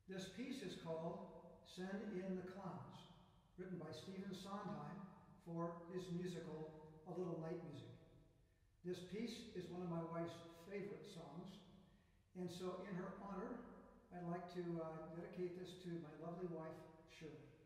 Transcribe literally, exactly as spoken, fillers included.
This piece is called Send in the Clowns, written by Stephen Sondheim for his musical A Little Night Music. This piece is one of my wife's favorite songs, and so in her honor, I'd like to uh, dedicate this to my lovely wife, Shirley.